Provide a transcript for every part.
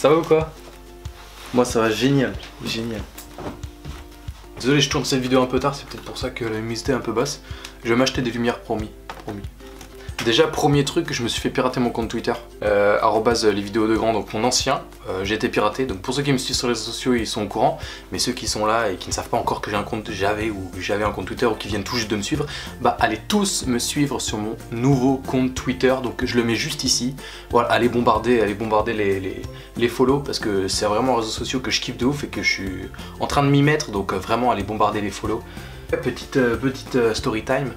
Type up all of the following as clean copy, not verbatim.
Ça va ou quoi? Moi ça va génial, génial. Désolé, je tourne cette vidéo un peu tard, c'est peut-être pour ça que la luminosité est un peu basse. Je vais m'acheter des lumières, promis. Déjà, premier truc, je me suis fait pirater mon compte Twitter, les vidéos de grand, donc mon ancien, j'ai été piraté. Donc pour ceux qui me suivent sur les réseaux sociaux, ils sont au courant, mais ceux qui sont là et qui ne savent pas encore que j'ai un compte, j'avais un compte Twitter ou qui viennent tout juste de me suivre, bah allez tous me suivre sur mon nouveau compte Twitter, donc je le mets juste ici. Voilà, allez bombarder les follow, parce que c'est vraiment un réseau social que je kiffe de ouf et que je suis en train de m'y mettre, donc vraiment allez bombarder les follow. Petite story time.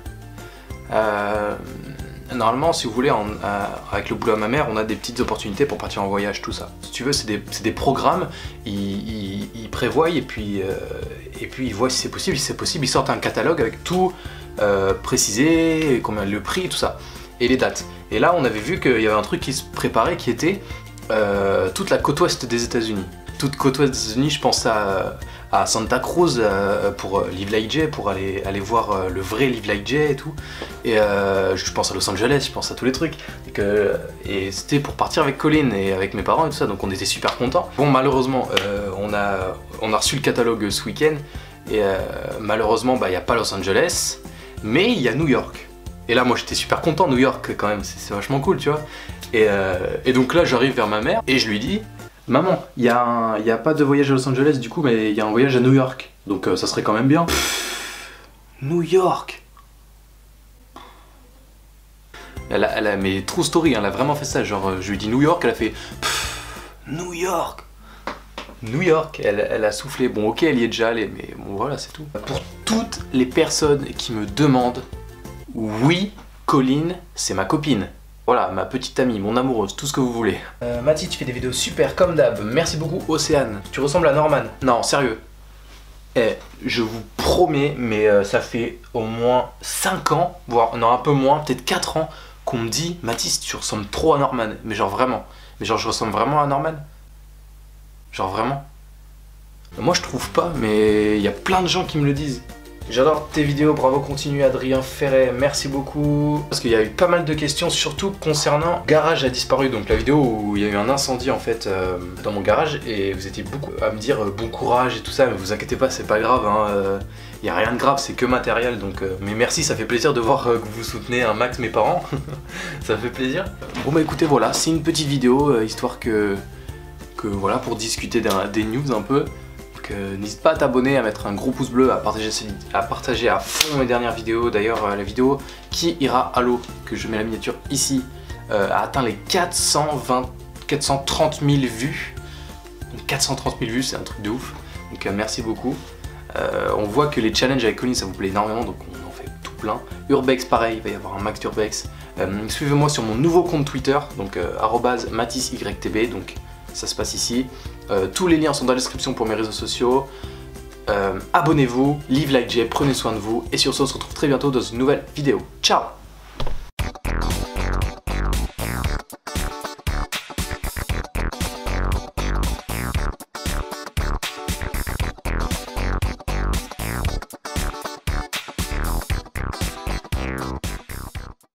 Normalement, si vous voulez, avec le boulot à ma mère, on a des petites opportunités pour partir en voyage, tout ça. Si tu veux, c'est des programmes, ils prévoient et puis ils voient si c'est possible. Si c'est possible, ils sortent un catalogue avec tout précisé, combien le prix, tout ça, et les dates. Et là, on avait vu qu'il y avait un truc qui se préparait qui était toute la côte ouest des États-Unis. Toute côte ouest des États-Unis, je pense à Santa Cruz pour Live Like Jay, pour aller voir le vrai Live Like Jay et tout. Et je pense à Los Angeles, je pense à tous les trucs. Et c'était pour partir avec Colin et avec mes parents et tout ça, donc on était super contents. Bon, malheureusement, on a reçu le catalogue ce week-end, et malheureusement, bah, il n'y a pas Los Angeles, mais il y a New York. Et là, moi j'étais super content, New York quand même, c'est vachement cool, tu vois. Et donc là, j'arrive vers ma mère et je lui dis: maman, il y a pas de voyage à Los Angeles du coup, mais il y a un voyage à New York. Donc ça serait quand même bien. New York. Elle a mes true story, elle a vraiment fait ça. Genre, je lui dis New York, elle a fait New York. New York, elle a soufflé. Bon, ok, elle y est déjà allée, mais bon, voilà, c'est tout. Pour toutes les personnes qui me demandent, oui, Colline, c'est ma copine. Voilà, ma petite amie, mon amoureuse, tout ce que vous voulez. Mathis, tu fais des vidéos super comme d'hab. Merci beaucoup, Océane. Tu ressembles à Norman. Non, sérieux. Je vous promets, mais ça fait au moins 5 ans, voire non, un peu moins, peut-être 4 ans, qu'on me dit: Mathis, tu ressembles trop à Norman. Mais genre vraiment. Mais genre, je ressemble vraiment à Norman. Genre vraiment. Moi, je trouve pas, mais il y a plein de gens qui me le disent. J'adore tes vidéos, bravo, continue Adrien Ferret, merci beaucoup. Parce qu'il y a eu pas mal de questions, surtout concernant Garage a disparu, donc la vidéo où il y a eu un incendie en fait dans mon garage, et vous étiez beaucoup à me dire bon courage et tout ça, mais vous inquiétez pas, c'est pas grave, hein, y a rien de grave, c'est que matériel, donc mais merci, ça fait plaisir de voir que vous soutenez un max mes parents, ça fait plaisir. Bon bah écoutez, voilà, c'est une petite vidéo, histoire que voilà, pour discuter des news un peu. N'hésite pas à t'abonner, à mettre un gros pouce bleu, à partager à fond mes dernières vidéos. D'ailleurs, la vidéo qui ira à l'eau, que je mets la miniature ici, a atteint les 430 000 vues. Donc 430 000 vues, c'est un truc de ouf. Donc merci beaucoup. On voit que les challenges avec Colin, ça vous plaît énormément, donc on en fait tout plein. Urbex, pareil, il va y avoir un max d'Urbex. Suivez-moi sur mon nouveau compte Twitter, donc @MathisYTB, donc ça se passe ici. Tous les liens sont dans la description pour mes réseaux sociaux. Abonnez-vous, live like Jay, prenez soin de vous, et sur ce on se retrouve très bientôt dans une nouvelle vidéo. Ciao!